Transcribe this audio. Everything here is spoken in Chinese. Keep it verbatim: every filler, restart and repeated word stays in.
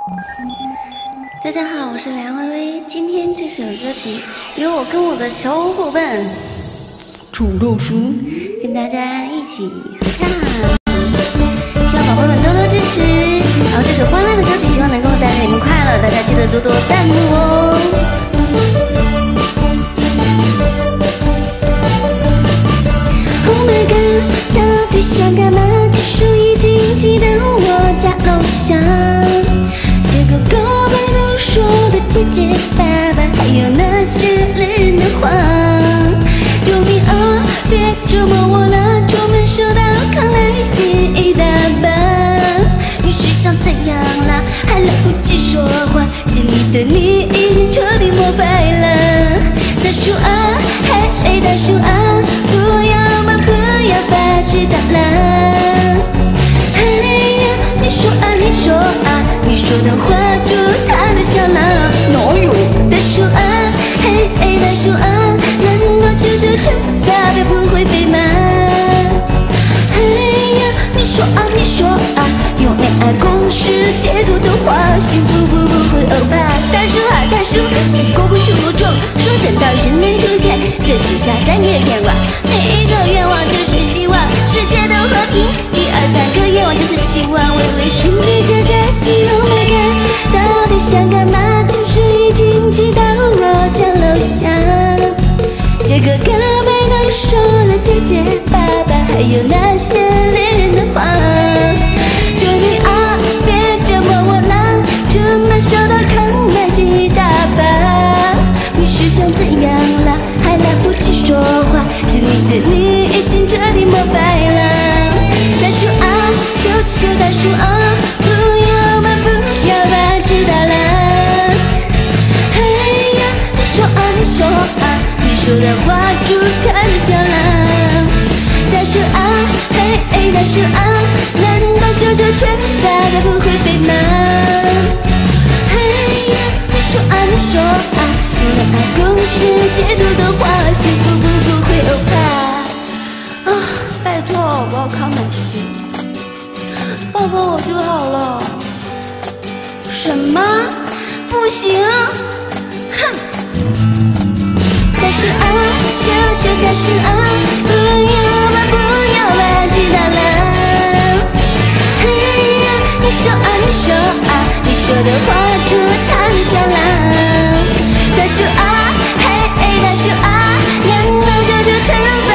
大家好，我是梁薇薇。今天这首歌曲由我跟我的小伙伴土豆叔跟大家一起合唱，希望宝贝们多多支持。然后这首欢乐的歌曲，希望能够带给你们快乐，大家记得多多弹幕哦。Oh my god， 到底想干嘛？只书已经寄到我家楼上，写个告白都说的姐姐、爸爸，还有那些恋人的话。救命啊！别折磨我了，出门收到康乃馨一大把。你是想怎样啦？还来不及说话，心里对你已经彻底膜拜了。大叔啊，嘿嘿，大叔啊，不要嘛，不要吧，知道啦。哎呀，你说啊，你说啊，你说的话就太的像啦。哪有？大叔啊，嘿嘿，大叔啊，难道九九乘法表不会背吗？哎呀，你说啊，你说啊，用恋爱公式解读的话，幸福不不会欧巴。大叔啊，大叔，举高棍手罗重，说等到神能出现，就许下三个愿望。第一个愿望就是希望世界都和平，第二三个愿望就是希望微微顺着家家喜。Oh my god， 到底想干嘛？就是已经寄到我家楼下，写个告白都说了姐姐、爸爸，还有那些恋人的话。救命啊！别折磨我啦，出门收到康乃馨一大把。你是想怎样啦？还来不及说话，心里对你已经彻底膜拜了。大叔啊，求求大叔啊，不要嘛，不要吧，知道啦。哎呀，你说啊，你说啊，你说的话就太像啦。大叔啊，嘿嘿，大叔啊，难道九九乘法表不会背吗？哎呀，你说啊，你说啊，用恋爱公式解读的话，幸福不不会欧巴。啊，拜托，我要康乃馨，抱抱我就好了。什么？不行？哼！大叔啊，求求大叔啊，不要吧，不要吧，知道了。哎呀，你说啊，你说啊，你说的话就太像啦。大叔啊，嘿嘿，大叔啊，难道九九乘